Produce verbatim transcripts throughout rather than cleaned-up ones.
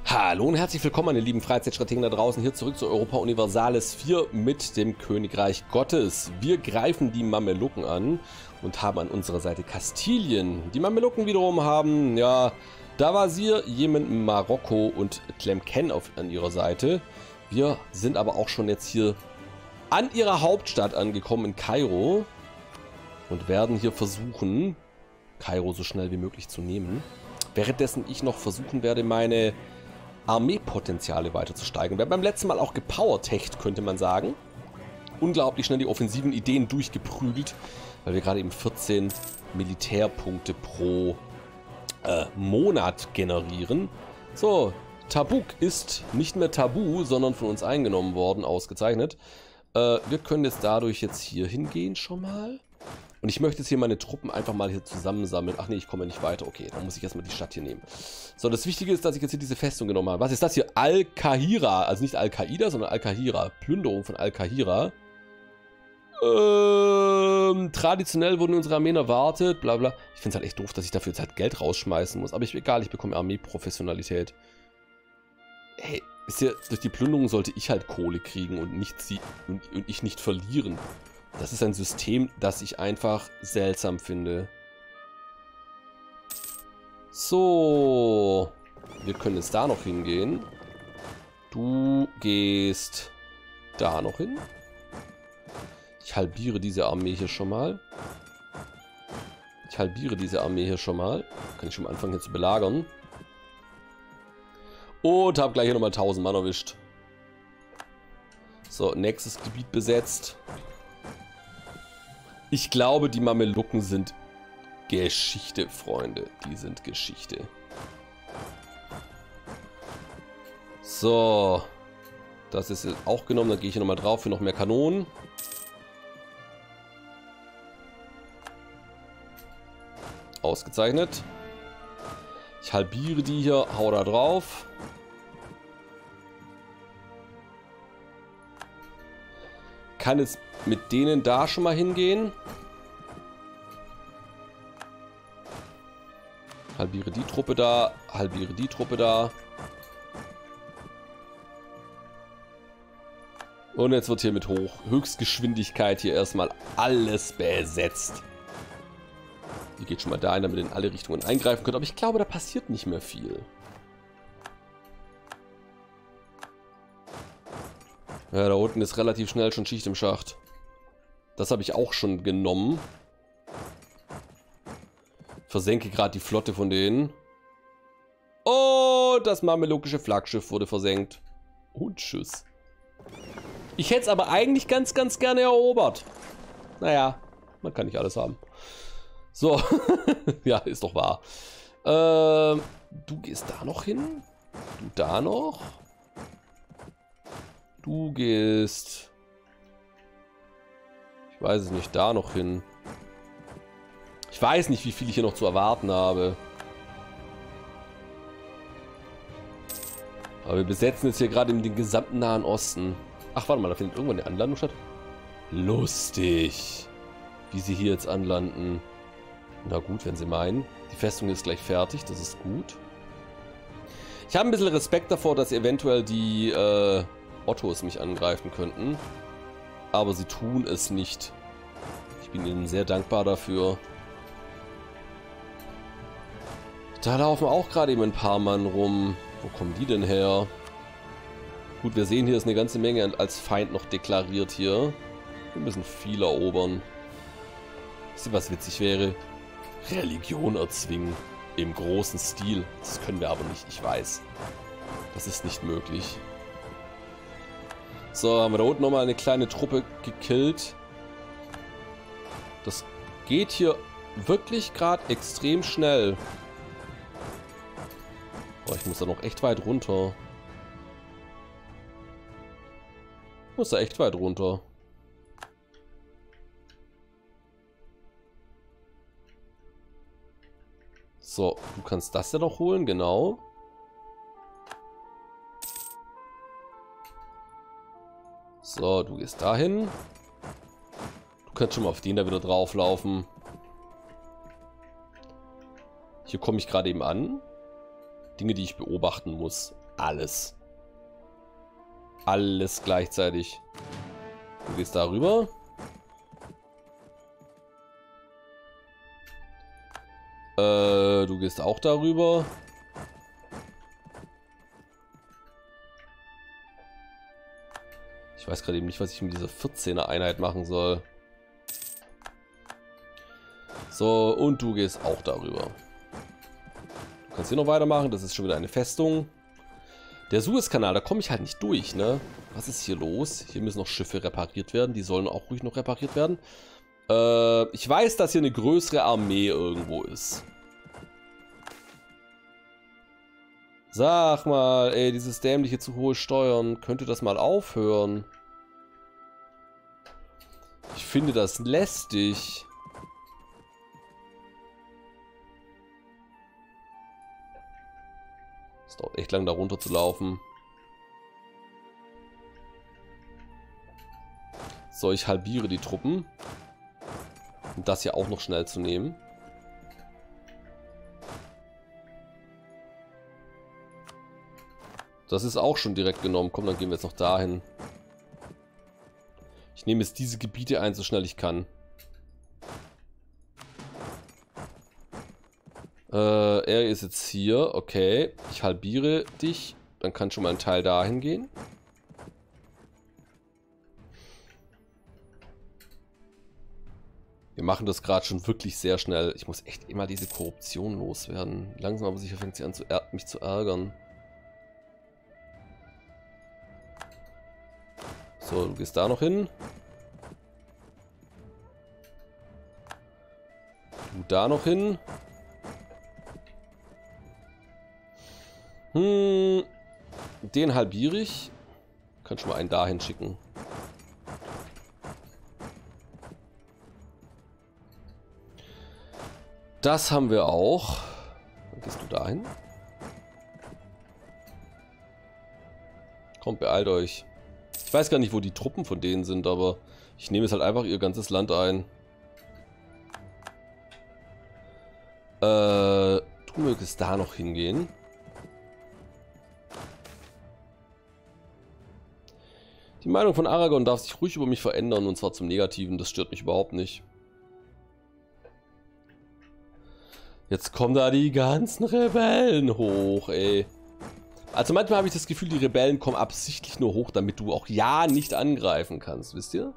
Hallo und herzlich willkommen, meine lieben Freizeitstrategen da draußen, hier zurück zu Europa Universalis vier mit dem Königreich Gottes. Wir greifen die Mamelucken an und haben an unserer Seite Kastilien. Die Mamelucken wiederum haben, ja, Dawazir, Jemen, Marokko und Tlemcen auf, an ihrer Seite. Wir sind aber auch schon jetzt hier an ihrer Hauptstadt angekommen in Kairo und werden hier versuchen, Kairo so schnell wie möglich zu nehmen. Währenddessen ich noch versuchen werde, meine Armeepotenziale weiter zu steigern. Wir haben beim letzten Mal auch gepowertecht, könnte man sagen. Unglaublich schnell die offensiven Ideen durchgeprügelt, weil wir gerade eben vierzehn Militärpunkte pro äh, Monat generieren. So, Tabuk ist nicht mehr Tabu, sondern von uns eingenommen worden, ausgezeichnet. Äh, wir können jetzt dadurch jetzt hier hingehen schon mal. Und ich möchte jetzt hier meine Truppen einfach mal hier zusammensammeln. Ach nee, ich komme nicht weiter. Okay, dann muss ich erstmal die Stadt hier nehmen. So, das Wichtige ist, dass ich jetzt hier diese Festung genommen habe. Was ist das hier? Al-Kahira. Also nicht Al-Qaida, sondern Al-Kahira. Plünderung von Al-Kahira. Ähm, traditionell wurden unsere Armeen erwartet. Bla bla. Ich finde es halt echt doof, dass ich dafür jetzt halt Geld rausschmeißen muss. Aber ich, egal, ich bekomme Armeeprofessionalität. Hey, wisst ihr, durch die Plünderung sollte ich halt Kohle kriegen und, nicht sie, und, und ich nicht verlieren. Das ist ein System, das ich einfach seltsam finde. So. Wir können jetzt da noch hingehen. Du gehst da noch hin. Ich halbiere diese Armee hier schon mal. Ich halbiere diese Armee hier schon mal. Kann ich schon mal anfangen hier zu belagern. Und habe gleich hier nochmal tausend Mann erwischt. So, nächstes Gebiet besetzt. Ich glaube, die Mamelucken sind Geschichte, Freunde. Die sind Geschichte. So. Das ist jetzt auch genommen. Dann gehe ich hier nochmal drauf für noch mehr Kanonen. Ausgezeichnet. Ich halbiere die hier. Hau da drauf. Kann jetzt mit denen da schon mal hingehen. Halbiere die Truppe da, halbiere die Truppe da. Und jetzt wird hier mit Hoch Höchstgeschwindigkeit hier erstmal alles besetzt. Die geht schon mal dahin, damit ihr in alle Richtungen eingreifen könnt. Aber ich glaube, da passiert nicht mehr viel. Ja, da unten ist relativ schnell schon Schicht im Schacht. Das habe ich auch schon genommen. Versenke gerade die Flotte von denen. Oh, das mamelukische Flaggschiff wurde versenkt. Und tschüss. Ich hätte es aber eigentlich ganz, ganz gerne erobert. Naja, man kann nicht alles haben. So, ja, ist doch wahr. Ähm, du gehst da noch hin. Du da noch. Du gehst... Ich weiß es nicht, da noch hin. Ich weiß nicht, wie viel ich hier noch zu erwarten habe. Aber wir besetzen jetzt hier gerade den gesamten Nahen Osten. Ach, warte mal, da findet irgendwann eine Anlandung statt. Lustig. Wie sie hier jetzt anlanden. Na gut, wenn sie meinen. Die Festung ist gleich fertig, das ist gut. Ich habe ein bisschen Respekt davor, dass eventuell die äh, Ottos mich angreifen könnten. Aber sie tun es nicht. Ich bin ihnen sehr dankbar dafür. Da laufen auch gerade eben ein paar Mann rum. Wo kommen die denn her? Gut, wir sehen, hier ist eine ganze Menge als Feind noch deklariert hier. Wir müssen viel erobern. Wisst ihr, was witzig wäre? Religion erzwingen. Im großen Stil. Das können wir aber nicht, ich weiß. Das ist nicht möglich. So, haben wir da unten nochmal eine kleine Truppe gekillt. Das geht hier wirklich gerade extrem schnell. Oh, ich muss da noch echt weit runter. Ich muss da echt weit runter. So, du kannst das ja noch holen, genau. So, du gehst dahin. Du kannst schon mal auf den da wieder drauflaufen. Hier komme ich gerade eben an. Dinge, die ich beobachten muss. alles. Alles gleichzeitig. Du gehst da rüber. Äh, du gehst auch darüber. Ich weiß gerade eben nicht, was ich mit dieser vierzehner Einheit machen soll. So, und du gehst auch darüber. Du kannst hier noch weitermachen, das ist schon wieder eine Festung. Der Suezkanal, da komme ich halt nicht durch, ne? Was ist hier los? Hier müssen noch Schiffe repariert werden, die sollen auch ruhig noch repariert werden. Äh, ich weiß, dass hier eine größere Armee irgendwo ist. Sag mal, ey, dieses dämliche zu hohe Steuern, könnte das mal aufhören? Ich finde das lästig. Es dauert echt lang, da runter zu laufen. So, ich halbiere die Truppen. Um das hier auch noch schnell zu nehmen. Das ist auch schon direkt genommen. Komm, dann gehen wir jetzt noch dahin. Ich nehme jetzt diese Gebiete ein, so schnell ich kann. Äh, er ist jetzt hier. Okay, ich halbiere dich. Dann kann schon mal ein Teil dahin gehen. Wir machen das gerade schon wirklich sehr schnell. Ich muss echt immer diese Korruption loswerden. Langsam aber sicher fängt sie an, zu mich zu ärgern. So, du gehst da noch hin. Du da noch hin. Hm, den halbiere ich. Kann schon mal einen dahin schicken. Das haben wir auch. Dann gehst du dahin. Kommt, beeilt euch. Ich weiß gar nicht, wo die Truppen von denen sind, aber ich nehme jetzt halt einfach ihr ganzes Land ein. Äh, du mögest da noch hingehen. Die Meinung von Aragorn darf sich ruhig über mich verändern, und zwar zum Negativen. Das stört mich überhaupt nicht. Jetzt kommen da die ganzen Rebellen hoch, ey. Also manchmal habe ich das Gefühl, die Rebellen kommen absichtlich nur hoch, damit du auch ja nicht angreifen kannst, wisst ihr?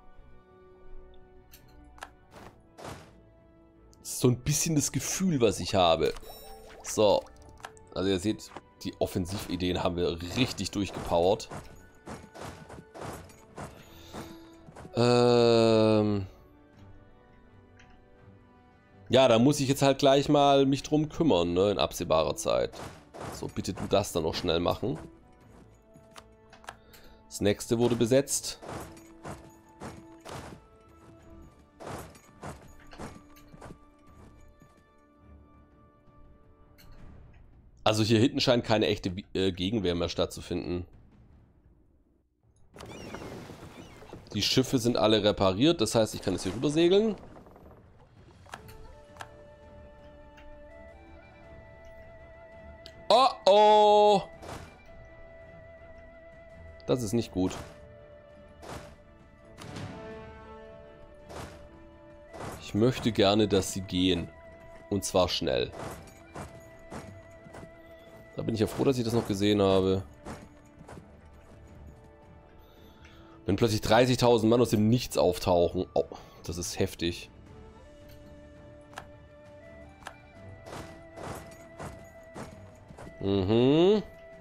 Das ist so ein bisschen das Gefühl, was ich habe. So. Also ihr seht, die Offensivideen haben wir richtig durchgepowert. Ähm... Ja, da muss ich jetzt halt gleich mal mich drum kümmern, ne, in absehbarer Zeit. So, bitte du das dann noch schnell machen. Das nächste wurde besetzt. Also hier hinten scheint keine echte äh, Gegenwehr mehr stattzufinden. Die Schiffe sind alle repariert, das heißt, ich kann jetzt hier rüber segeln. Oh oh! Das ist nicht gut. Ich möchte gerne, dass sie gehen. Und zwar schnell. Da bin ich ja froh, dass ich das noch gesehen habe. Wenn plötzlich dreißigtausend Mann aus dem Nichts auftauchen. Oh, das ist heftig. Mhm.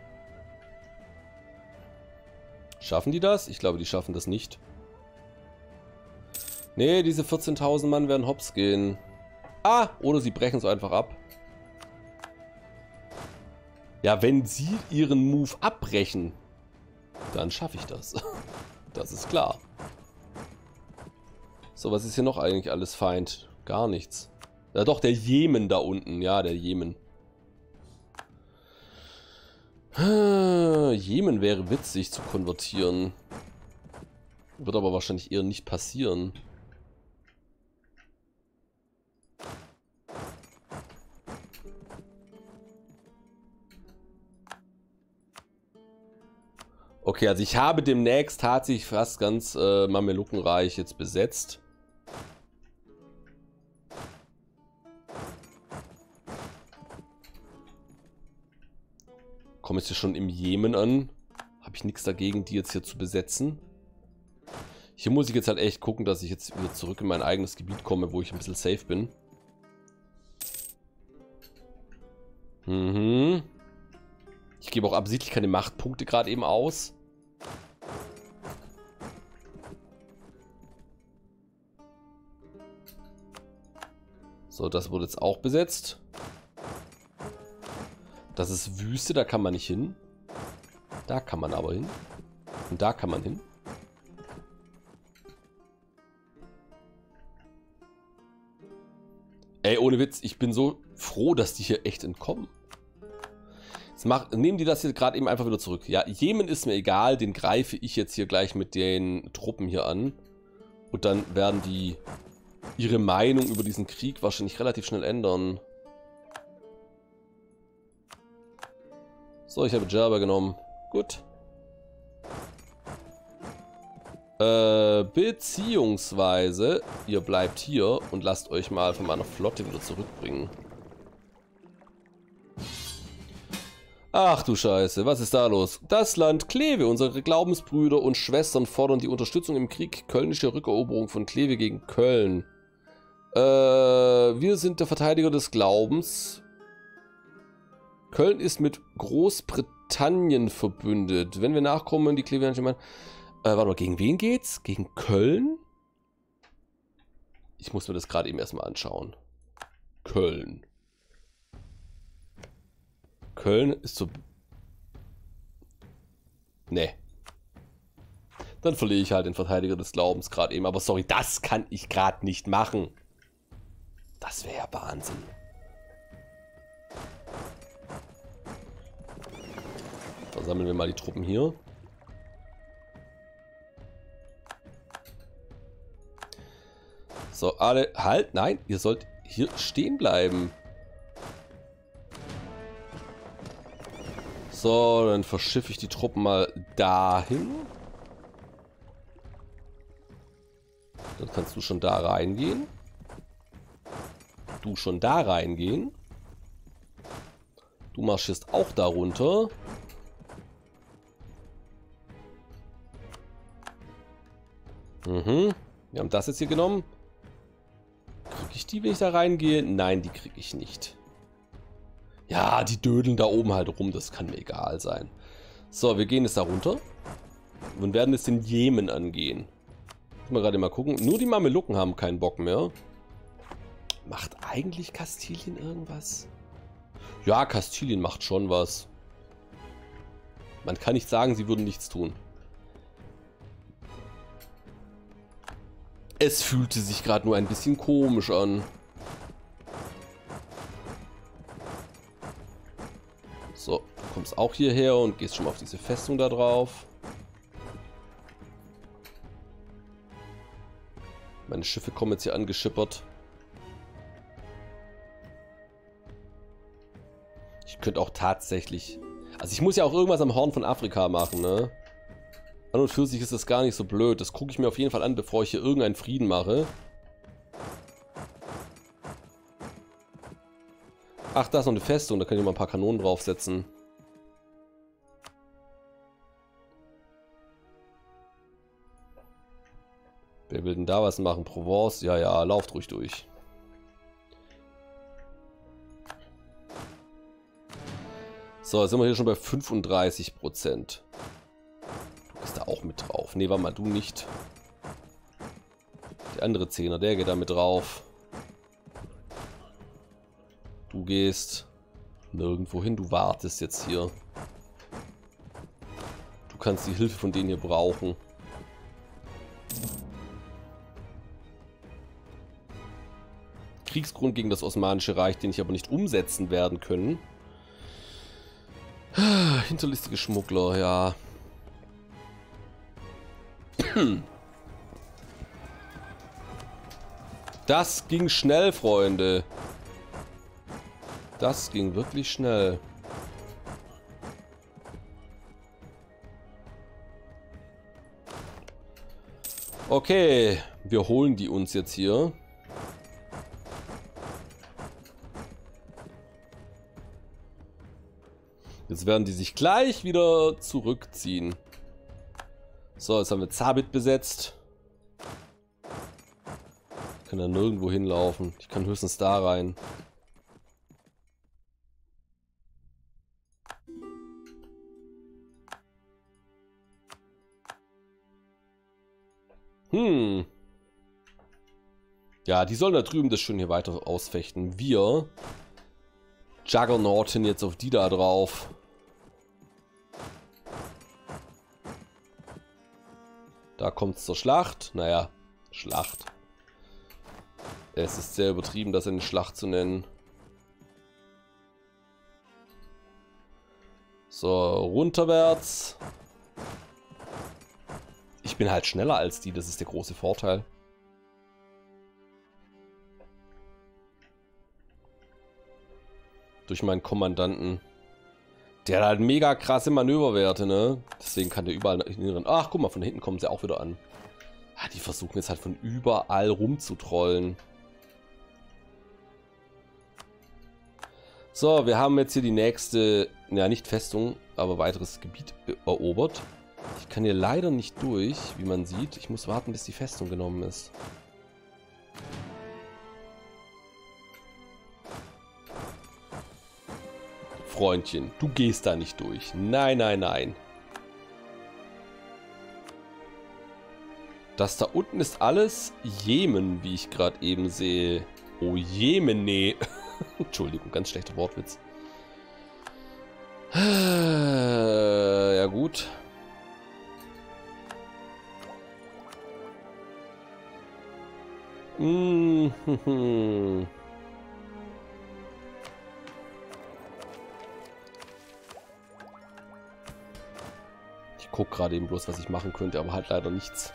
Schaffen die das? Ich glaube, die schaffen das nicht. Nee, diese vierzehntausend Mann werden hops gehen. Ah, oder sie brechen es einfach ab. Ja, wenn sie ihren Move abbrechen, dann schaffe ich das. Das ist klar. So, was ist hier noch eigentlich alles Feind? Gar nichts. Ja doch, der Jemen da unten. Ja, der Jemen. Jemen wäre witzig zu konvertieren. Wird aber wahrscheinlich eher nicht passieren. Okay, also ich habe demnächst tatsächlich fast ganz äh, Mamelukenreich jetzt besetzt. Komme ich hier schon im Jemen an? Habe ich nichts dagegen, die jetzt hier zu besetzen. Hier muss ich jetzt halt echt gucken, dass ich jetzt wieder zurück in mein eigenes Gebiet komme, wo ich ein bisschen safe bin. Mhm. Ich gebe auch absichtlich keine Machtpunkte gerade eben aus. So, das wurde jetzt auch besetzt. Das ist Wüste, da kann man nicht hin. Da kann man aber hin. Und da kann man hin. Ey, ohne Witz, ich bin so froh, dass die hier echt entkommen. Jetzt mach, nehmen die das hier gerade eben einfach wieder zurück. Ja, Jemen ist mir egal, den greife ich jetzt hier gleich mit den Truppen hier an. Und dann werden die ihre Meinung über diesen Krieg wahrscheinlich relativ schnell ändern. So, ich habe Djerba genommen. Gut. Äh, beziehungsweise, ihr bleibt hier und lasst euch mal von meiner Flotte wieder zurückbringen. Ach du Scheiße, was ist da los? Das Land Kleve, unsere Glaubensbrüder und Schwestern fordern die Unterstützung im Krieg. Kölnische Rückeroberung von Kleve gegen Köln. Äh, wir sind der Verteidiger des Glaubens. Köln ist mit Großbritannien verbündet. Wenn wir nachkommen, die Klevianische Mann. Äh, warte mal, gegen wen geht's? Gegen Köln? Ich muss mir das gerade eben erstmal anschauen. Köln. Köln ist so... Nee. Dann verliere ich halt den Verteidiger des Glaubens gerade eben. Aber sorry, das kann ich gerade nicht machen. Das wäre ja Wahnsinn. Versammeln wir mal die Truppen hier. So, alle... Halt, nein, ihr sollt hier stehen bleiben. So, dann verschiffe ich die Truppen mal dahin. Dann kannst du schon da reingehen. Du schon da reingehen. Du marschierst auch da runter. Mhm. Wir haben das jetzt hier genommen. Kriege ich die, wenn ich da reingehe? Nein, die kriege ich nicht. Ja, die dödeln da oben halt rum. Das kann mir egal sein. So, wir gehen jetzt da runter. Und werden jetzt den Jemen angehen. Mal gerade mal gucken. Nur die Mamelucken haben keinen Bock mehr. Macht eigentlich Kastilien irgendwas? Ja, Kastilien macht schon was. Man kann nicht sagen, sie würden nichts tun. Es fühlte sich gerade nur ein bisschen komisch an. So, du kommst auch hierher und gehst schon mal auf diese Festung da drauf. Meine Schiffe kommen jetzt hier angeschippert. Ich könnte auch tatsächlich... Also ich muss ja auch irgendwas am Horn von Afrika machen, ne? An und für sich ist das gar nicht so blöd. Das gucke ich mir auf jeden Fall an, bevor ich hier irgendeinen Frieden mache. Ach, da ist noch eine Festung. Da kann ich mal ein paar Kanonen draufsetzen. Wer will denn da was machen? Provence? Ja, ja, lauft ruhig durch. So, jetzt sind wir hier schon bei fünfunddreißig Prozent. Du bist da auch mit drauf. Ne, warte mal, du nicht. Der andere Zehner, der geht da mit drauf. Du gehst nirgendwo hin, du wartest jetzt hier. Du kannst die Hilfe von denen hier brauchen. Kriegsgrund gegen das Osmanische Reich, den ich aber nicht umsetzen werden können. Hinterlistige Schmuggler, ja. Das ging schnell, Freunde. Das ging wirklich schnell. Okay, wir holen die uns jetzt hier. Jetzt werden die sich gleich wieder zurückziehen. So, jetzt haben wir Zabit besetzt. Ich kann da nirgendwo hinlaufen. Ich kann höchstens da rein. Hm. Ja, die sollen da drüben das schön hier weiter ausfechten. Wir Juggernauten jetzt auf die da drauf. Da kommt es zur Schlacht. Naja, Schlacht. Es ist sehr übertrieben, das eine Schlacht zu nennen. So, runterwärts. Ich bin halt schneller als die, das ist der große Vorteil. Durch meinen Kommandanten. Der hat halt mega krasse Manöverwerte, ne? Deswegen kann der überall nach hinten rennen. Ach, guck mal, von hinten kommen sie auch wieder an. Ah, die versuchen jetzt halt von überall rumzutrollen. So, wir haben jetzt hier die nächste, ja nicht Festung, aber weiteres Gebiet erobert. Ich kann hier leider nicht durch, wie man sieht. Ich muss warten, bis die Festung genommen ist. Freundchen, du gehst da nicht durch. Nein, nein, nein. Das da unten ist alles Jemen, wie ich gerade eben sehe. Oh, Jemene. Entschuldigung, ganz schlechter Wortwitz. Ja gut. Mm-hmm. Ich gucke gerade eben bloß, was ich machen könnte, aber halt leider nichts.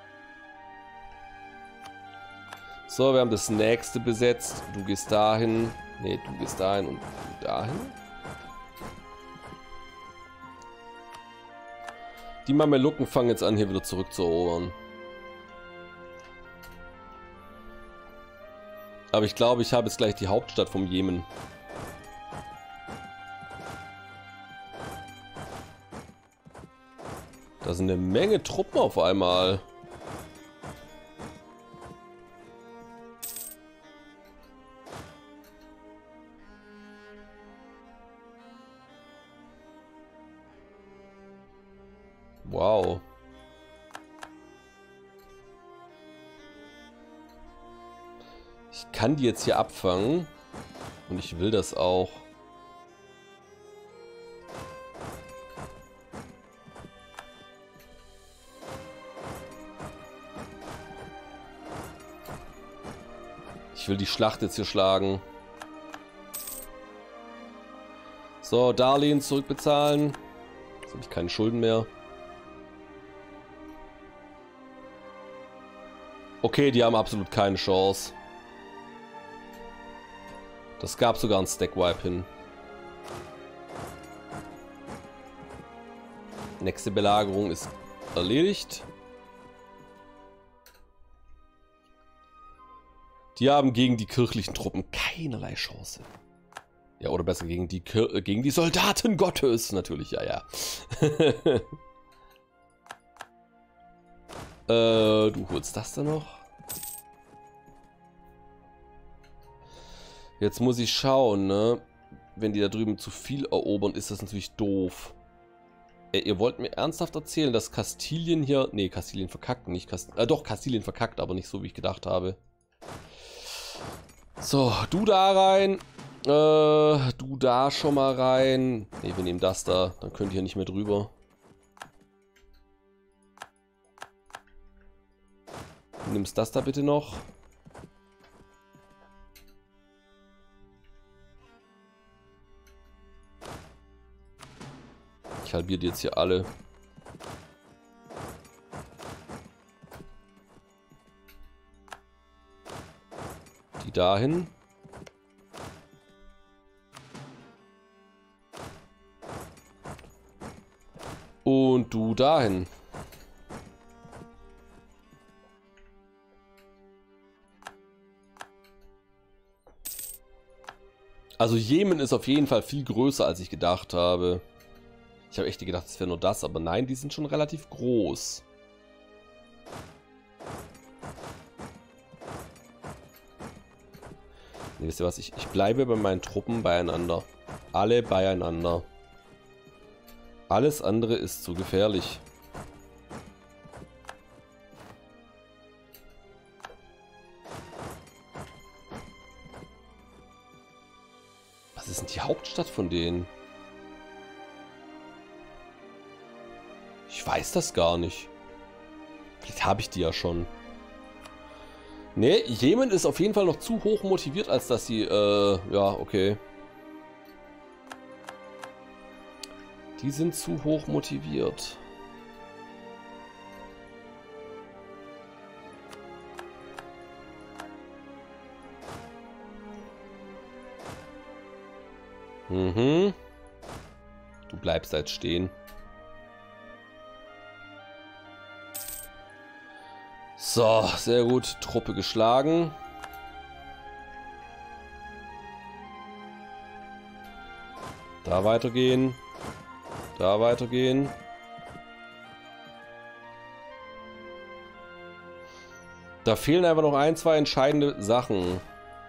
So, wir haben das nächste besetzt. Du gehst dahin. Ne, du gehst dahin und du dahin. Die Mamelucken fangen jetzt an, hier wieder zurückzuerobern. Aber ich glaube, ich habe jetzt gleich die Hauptstadt vom Jemen. Da sind eine Menge Truppen auf einmal. Wow. Ich kann die jetzt hier abfangen. Und ich will das auch. Ich will die Schlacht jetzt hier schlagen. So, Darlehen zurückbezahlen. Jetzt habe ich keine Schulden mehr. Okay, die haben absolut keine Chance. Das gab sogar einen Stack-Wipe hin. Nächste Belagerung ist erledigt. Die haben gegen die kirchlichen Truppen keinerlei Chance. Ja, oder besser gegen die, Kir gegen die Soldaten Gottes. Natürlich, ja, ja. äh, du holst das da noch. Jetzt muss ich schauen, ne? Wenn die da drüben zu viel erobern, ist das natürlich doof. Ey, ihr wollt mir ernsthaft erzählen, dass Kastilien hier... Ne, Kastilien verkackt nicht. Kast äh, doch, Kastilien verkackt, aber nicht so, wie ich gedacht habe. So, du da rein. Äh, du da schon mal rein. Ne, wir nehmen das da. Dann könnt ihr nicht mehr drüber. Du nimmst das da bitte noch. Ich halbiere die jetzt hier alle. Die dahin. Und du dahin. Also Jemen ist auf jeden Fall viel größer, als ich gedacht habe. Ich habe echt gedacht, es wäre nur das, aber nein, die sind schon relativ groß. Nee, wisst ihr was? Ich, ich bleibe bei meinen Truppen beieinander. Alle beieinander. Alles andere ist zu gefährlich. Was ist denn die Hauptstadt von denen? Ich weiß das gar nicht. Vielleicht habe ich die ja schon. Ne, Jemen ist auf jeden Fall noch zu hoch motiviert, als dass sie, äh, ja, okay. Die sind zu hoch motiviert. Mhm. Du bleibst halt stehen. So, sehr gut. Truppe geschlagen. Da weitergehen. Da weitergehen. Da fehlen einfach noch ein, zwei entscheidende Sachen.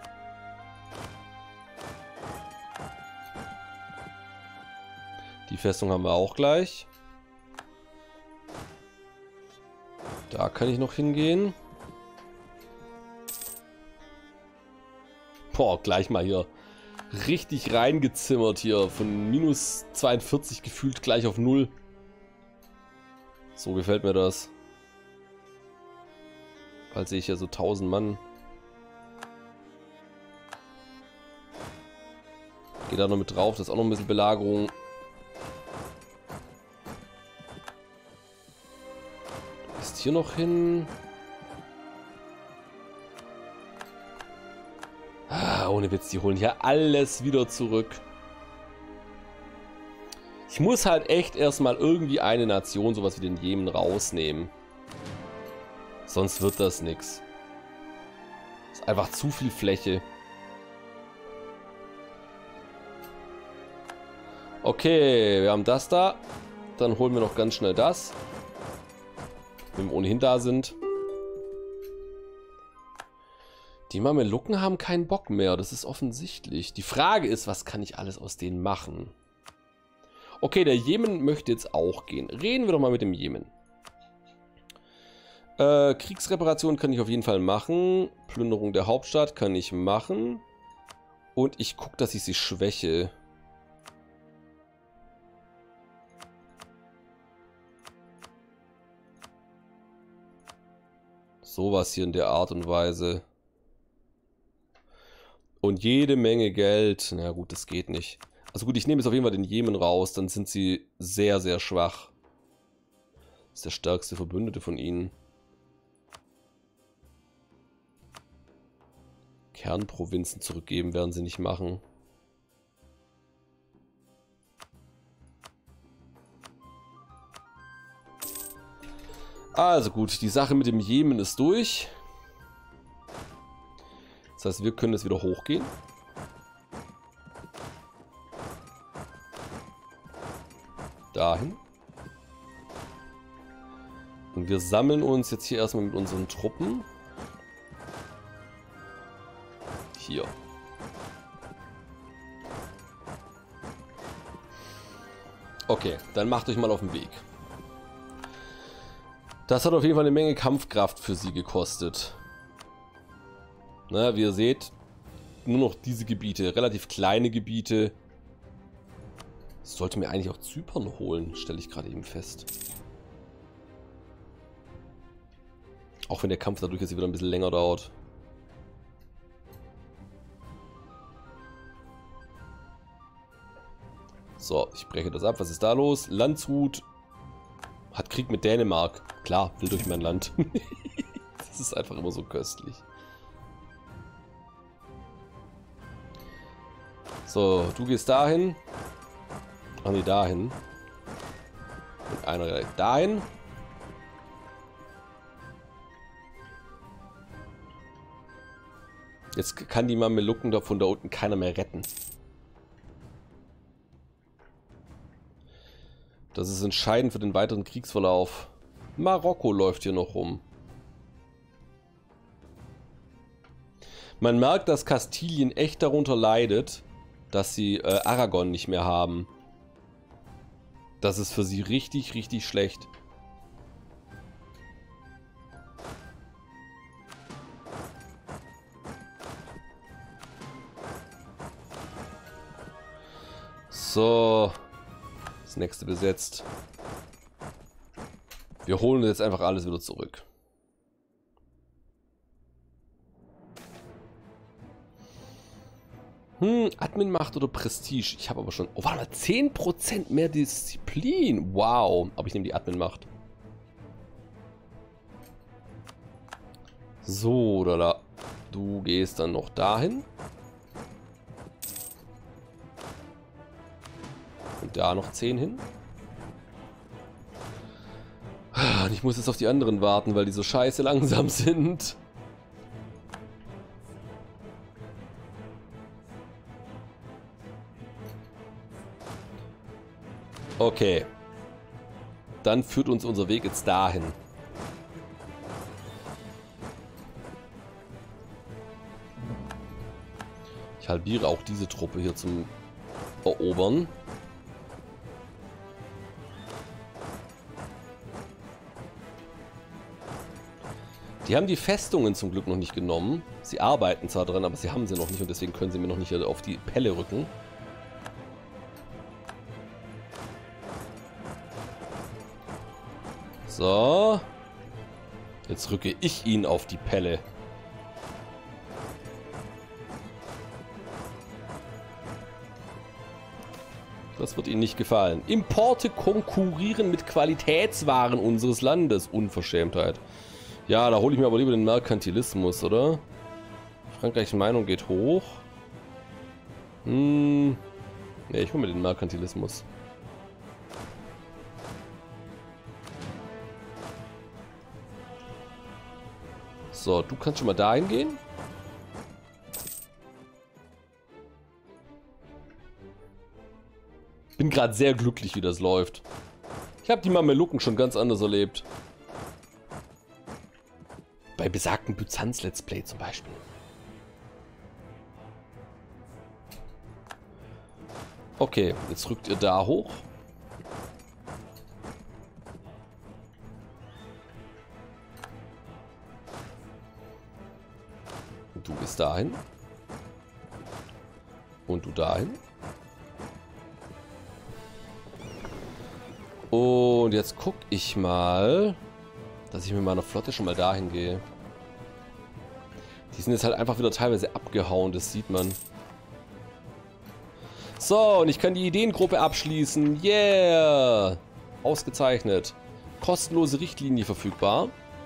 Die Festung haben wir auch gleich. Da kann ich noch hingehen. Boah, gleich mal hier richtig reingezimmert hier. Von minus zweiundvierzig gefühlt gleich auf null. So gefällt mir das. Bald sehe ich ja so tausend Mann. Geht da noch mit drauf. Das ist auch noch ein bisschen Belagerung. Hier noch hin. Ah, ohne Witz, die holen hier alles wieder zurück. Ich muss halt echt erstmal irgendwie eine Nation, sowas wie den Jemen, rausnehmen. Sonst wird das nix. Ist einfach zu viel Fläche. Okay, wir haben das da. Dann holen wir noch ganz schnell das. Wenn wir ohnehin da sind. Die Mamelucken haben keinen Bock mehr, das ist offensichtlich. Die Frage ist, was kann ich alles aus denen machen? Okay, der Jemen möchte jetzt auch gehen. Reden wir doch mal mit dem Jemen. Äh, Kriegsreparation kann ich auf jeden Fall machen. Plünderung der Hauptstadt kann ich machen. Und ich gucke, dass ich sie schwäche. Sowas hier in der Art und Weise. Und jede Menge Geld. Na gut, das geht nicht. Also gut, ich nehme jetzt auf jeden Fall den Jemen raus. Dann sind sie sehr, sehr schwach. Das ist der stärkste Verbündete von ihnen. Kernprovinzen zurückgeben werden sie nicht machen. Also gut, die Sache mit dem Jemen ist durch. Das heißt, wir können jetzt wieder hochgehen. Dahin. Und wir sammeln uns jetzt hier erstmal mit unseren Truppen. Hier. Okay, dann macht euch mal auf den Weg. Das hat auf jeden Fall eine Menge Kampfkraft für sie gekostet. Na, wie ihr seht, nur noch diese Gebiete, relativ kleine Gebiete. Das sollte mir eigentlich auch Zypern holen, stelle ich gerade eben fest. Auch wenn der Kampf dadurch jetzt wieder ein bisschen länger dauert. So, ich breche das ab. Was ist da los? Landshut hat Krieg mit Dänemark. Klar, will durch mein Land. Das ist einfach immer so köstlich. So, du gehst dahin. Ach nee, dahin. Und einer direkt dahin. Jetzt kann die Mamelucken da von da unten keiner mehr retten. Das ist entscheidend für den weiteren Kriegsverlauf. Marokko läuft hier noch rum. Man merkt, dass Kastilien echt darunter leidet, dass sie äh, Aragon nicht mehr haben. Das ist für sie richtig, richtig schlecht. So. Das nächste besetzt. Wir holen jetzt einfach alles wieder zurück. Hm, Admin-Macht oder Prestige? Ich habe aber schon... Oh, warte mal, zehn Prozent mehr Disziplin. Wow. Aber ich nehme die Admin-Macht. So, oder da. Du gehst dann noch dahin. Und da noch zehn hin. Und ich muss jetzt auf die anderen warten, weil die so scheiße langsam sind. Okay. Dann führt uns unser Weg jetzt dahin. Ich halbiere auch diese Truppe hier zum Erobern. Die haben die Festungen zum Glück noch nicht genommen. Sie arbeiten zwar dran, aber sie haben sie noch nicht und deswegen können sie mir noch nicht auf die Pelle rücken. So. Jetzt rücke ich ihn auf die Pelle. Das wird Ihnen nicht gefallen. Importe konkurrieren mit Qualitätswaren unseres Landes. Unverschämtheit. Ja, da hole ich mir aber lieber den Merkantilismus, oder? Frankreichs Meinung geht hoch. Hm. Ne, ich hole mir den Merkantilismus. So, du kannst schon mal dahin gehen. Bin gerade sehr glücklich, wie das läuft. Ich habe die Mamelucken schon ganz anders erlebt. Bei besagten Byzanz-Let's Play zum Beispiel. Okay, jetzt rückt ihr da hoch. Und du bist dahin. Und du dahin. Und jetzt guck ich mal, dass ich mit meiner Flotte schon mal dahin gehe. Die sind jetzt halt einfach wieder teilweise abgehauen, das sieht man. So, und ich kann die Ideengruppe abschließen. Yeah! Ausgezeichnet. Kostenlose Richtlinie verfügbar.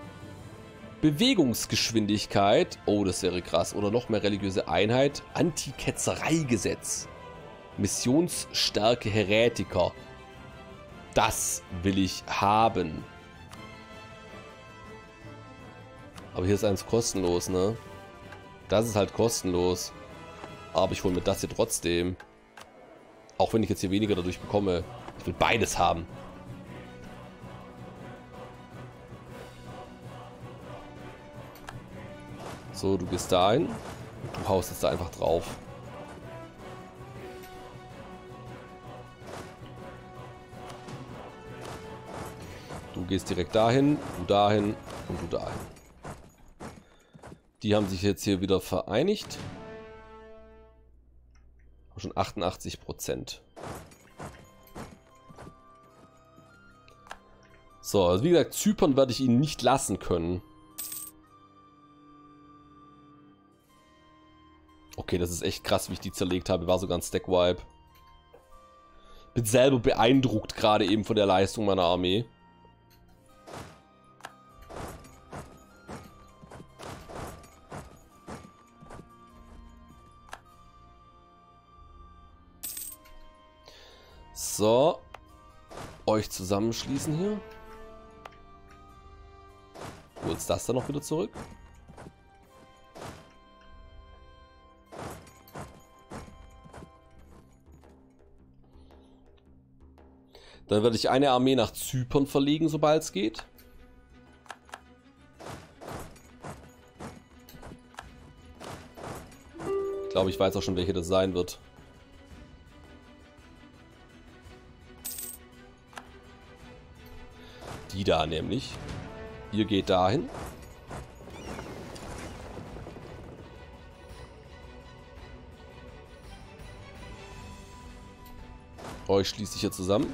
Bewegungsgeschwindigkeit. Oh, das wäre krass. Oder noch mehr religiöse Einheit. Anti-Ketzerei-Gesetz. Missionsstärke Heretiker. Das will ich haben. Aber hier ist eins kostenlos, ne? Das ist halt kostenlos. Aber ich hole mir das hier trotzdem. Auch wenn ich jetzt hier weniger dadurch bekomme. Ich will beides haben. So, du gehst dahin. Du haust jetzt da einfach drauf. Du gehst direkt dahin, du dahin und du dahin. Die haben sich jetzt hier wieder vereinigt. Schon achtundachtzig Prozent. So, also wie gesagt, Zypern werde ich ihnen nicht lassen können. Okay, das ist echt krass, wie ich die zerlegt habe. War sogar ein Stack-Wipe. Bin selber beeindruckt gerade eben von der Leistung meiner Armee. So. Euch zusammenschließen hier. Du holst das dann noch wieder zurück. Dann werde ich eine Armee nach Zypern verlegen, sobald es geht. Ich glaube, ich weiß auch schon, welche das sein wird. Die da nämlich. Ihr geht dahin. Euch schließe ich hier zusammen.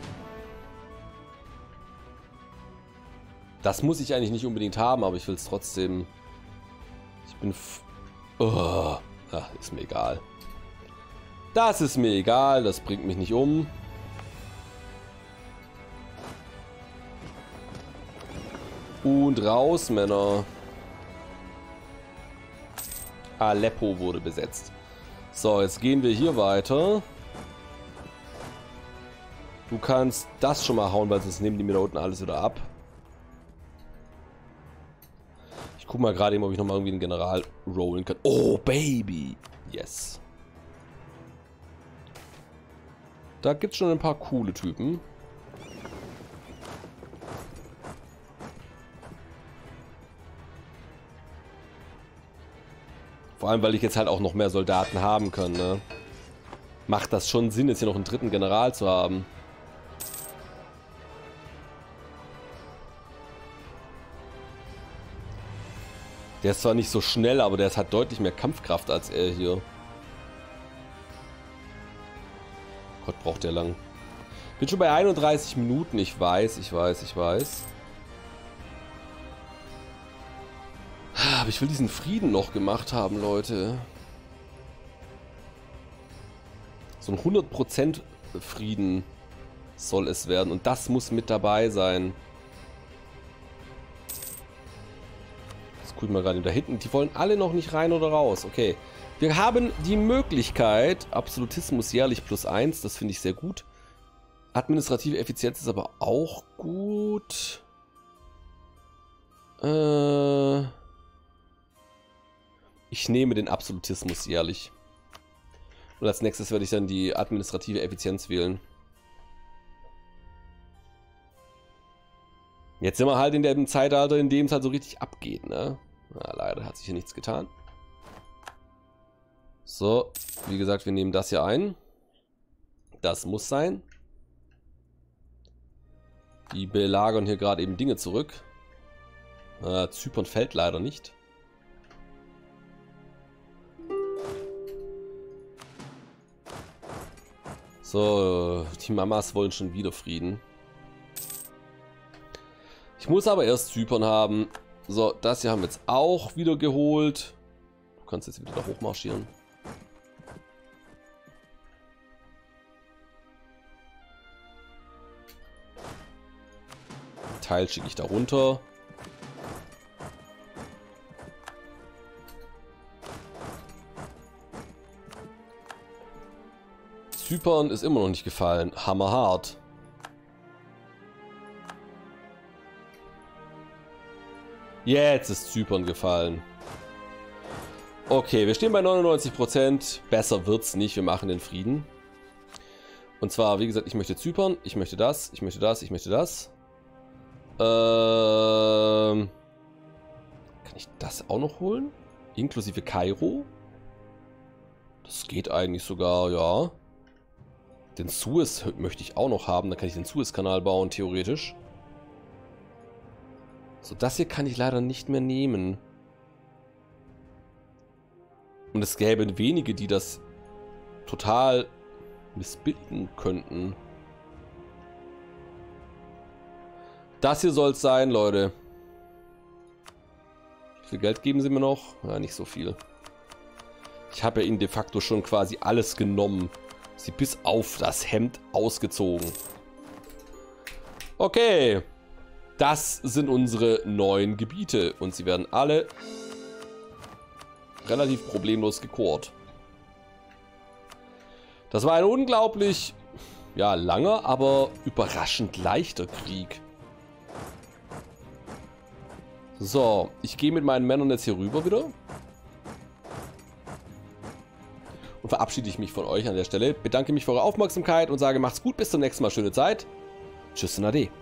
Das muss ich eigentlich nicht unbedingt haben, aber ich will es trotzdem. Ich bin... F oh. Ach, ist mir egal. Das ist mir egal, das bringt mich nicht um. Und raus, Männer. Aleppo wurde besetzt. So, jetzt gehen wir hier weiter. Du kannst das schon mal hauen, weil sonst nehmen die mir da unten alles wieder ab. Ich guck mal gerade eben, ob ich nochmal irgendwie einen General rollen kann. Oh, Baby! Yes. Da gibt's schon ein paar coole Typen. Vor allem, weil ich jetzt halt auch noch mehr Soldaten haben kann, ne? Macht das schon Sinn, jetzt hier noch einen dritten General zu haben. Der ist zwar nicht so schnell, aber der hat deutlich mehr Kampfkraft als er hier. Gott, braucht der lang. Bin schon bei einunddreißig Minuten, ich weiß, ich weiß, ich weiß. Aber ich will diesen Frieden noch gemacht haben, Leute. So ein hundert Prozent Frieden soll es werden. Und das muss mit dabei sein. Das guck ich mal gerade da hinten. Die wollen alle noch nicht rein oder raus. Okay. Wir haben die Möglichkeit. Absolutismus jährlich plus eins. Das finde ich sehr gut. Administrative Effizienz ist aber auch gut. Äh... Ich nehme den Absolutismus jährlich. Und als nächstes werde ich dann die administrative Effizienz wählen. Jetzt sind wir halt in dem Zeitalter, in dem es halt so richtig abgeht, ne? Na, leider hat sich hier nichts getan. So, wie gesagt, wir nehmen das hier ein. Das muss sein. Die belagern hier gerade eben Dinge zurück. Äh, Zypern fällt leider nicht. So, die Mamas wollen schon wieder Frieden. Ich muss aber erst Zypern haben. So, das hier haben wir jetzt auch wieder geholt. Du kannst jetzt wieder da hochmarschieren. Teil schicke ich da runter. Zypern ist immer noch nicht gefallen. Hammerhart. Jetzt ist Zypern gefallen. Okay, wir stehen bei neunundneunzig Prozent. Besser wird's nicht. Wir machen den Frieden. Und zwar, wie gesagt, ich möchte Zypern. Ich möchte das. Ich möchte das. Ich möchte das. Ähm, kann ich das auch noch holen? Inklusive Kairo? Das geht eigentlich sogar, ja. Den Suez möchte ich auch noch haben. Dann kann ich den Suezkanal bauen, theoretisch. So, das hier kann ich leider nicht mehr nehmen. Und es gäbe wenige, die das total missbilden könnten. Das hier soll es sein, Leute. Wie viel Geld geben sie mir noch? Ja, nicht so viel. Ich habe ja ihnen de facto schon quasi alles genommen. Sie bis auf das Hemd ausgezogen. Okay. Das sind unsere neuen Gebiete. Und sie werden alle relativ problemlos gekohrt. Das war ein unglaublich, ja, langer, aber überraschend leichter Krieg. So, ich gehe mit meinen Männern jetzt hier rüber wieder. Und verabschiede ich mich von euch an der Stelle. Bedanke mich für eure Aufmerksamkeit und sage, macht's gut, bis zum nächsten Mal. Schöne Zeit. Tschüss und Ade.